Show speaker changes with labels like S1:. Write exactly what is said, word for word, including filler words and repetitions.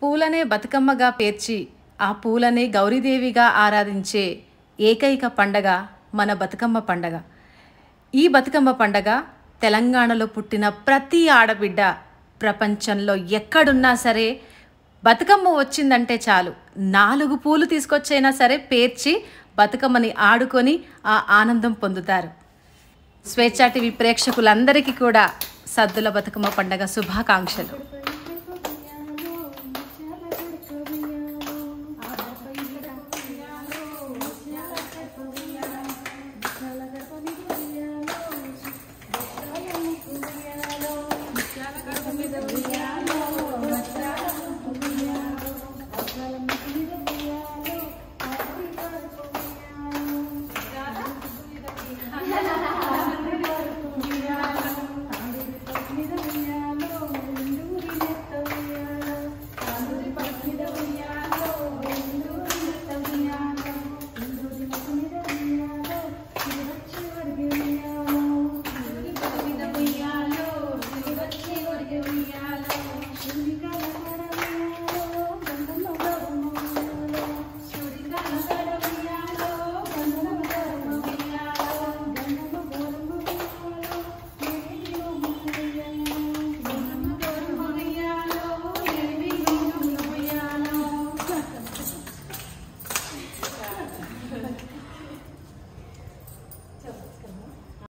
S1: పూలనే బతుకమ్మగా పేర్చి ఆ పూలనే గౌరీదేవిగా ఆరాధించే ఏకైక పండగ మన బతుకమ్మ పండగ. ఈ బతుకమ్మ పండగ తెలంగాణలో పుట్టిన ప్రతి ఆడబిడ్డ ప్రపంచంలో ఎక్కడున్నా సరే బతుకమ్మ వచ్చిందంటే చాలు నాలుగు పూలు తీసుకొచ్చైనా సరే పేర్చి బతుకమ్మని ఆడుకొని ఆ ఆనందం పొందుతారు. స్వేచ్ఛా టీవీ ప్రేక్షకులందరికీ కూడా సద్దుల బతుకమ్మ పండగ శుభాకాంక్షలు.